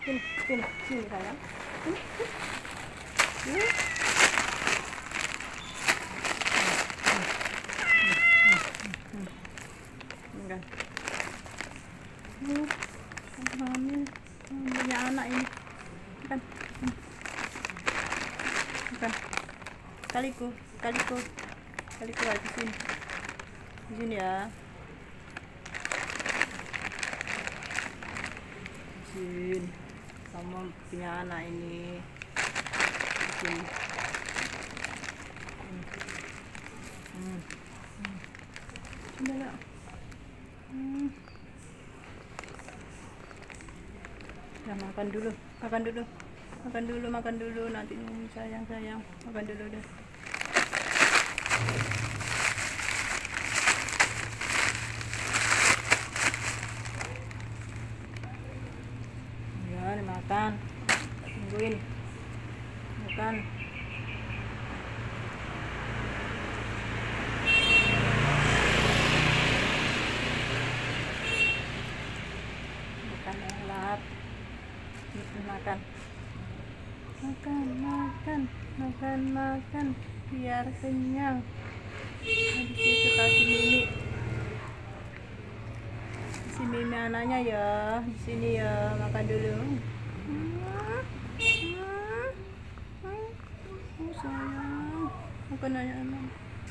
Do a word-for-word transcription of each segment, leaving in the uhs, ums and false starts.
sini, sini, sini sayang. Sini, sini. Enggak. Uh, hamil, punya anak ini. Bukan. Bukan. Kaliku, kaliku, kaliku ada di sini. Di sini ya. Di sini. Kamu punya anak ini. Di sini. Hmm. Hmm. Hmm. Coba lah. Hmm. Ya, makan dulu, makan dulu, makan dulu, makan dulu, nanti sayang sayang, makan dulu deh. Ya, makan, tungguin, makan. Makan elat. Makan makan makan makan makan biar kenyang. Habis itu kasih Mimi, kasih Mimi anaknya ya, di sini ya, makan dulu. Oh sayang, makan anak-anak.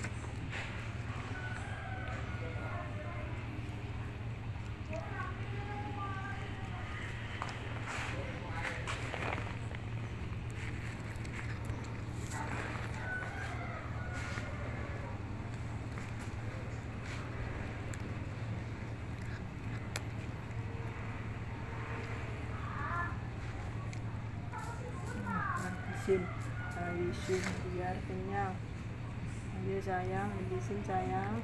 Habisin, habisin biar kenyang. Ayo sayang, habisin sayang.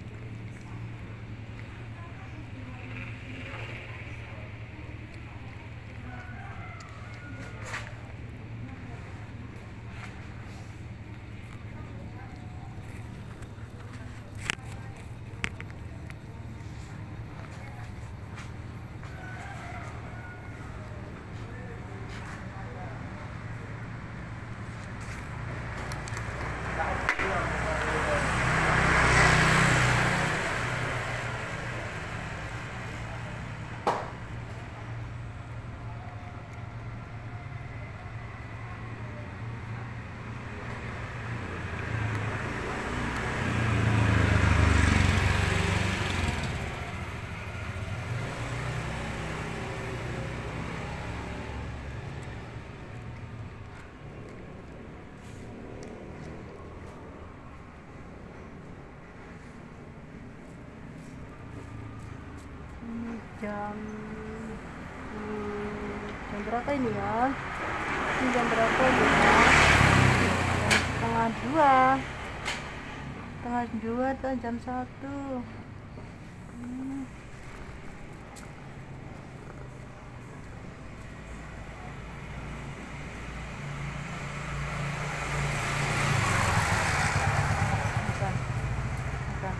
Jam hmm, jam berapa ini ya? Ini jam berapa ya? Jam setengah dua, setengah dua atau jam satu. Hmm. Makan, makan.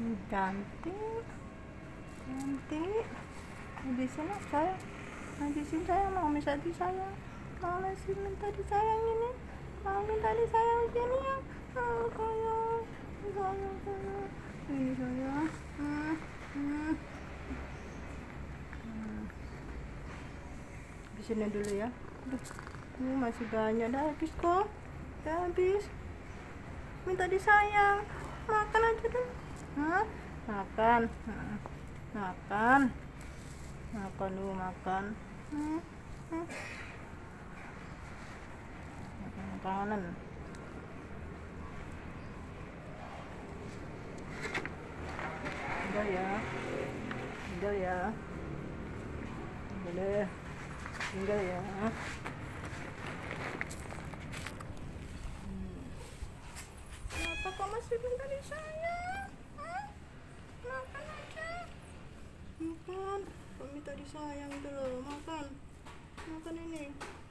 Hmm, cantik, cantik. Habisin lah sayang, habisin sayang. Mau minta disayang, mau masih minta disayang ini, mau minta disayang sini ya. Oh, sayang, sayang, sayang, ini sayang. Hmm, hmm. Hmm. Habisin dulu ya. Aduh, ini masih banyak, dah habis kok, dah habis. Minta disayang, makan aja deh. Hah? Makan, hmm. makan, makan dulu, makan. Hmm. Hmm. Makan makanan. Udah ya, udah ya, udah, tinggal ya. Kenapa kau masih minta disayang? Hah? Makan aja. Makan. Kau minta disayang itu loh. Makan. Makan ini.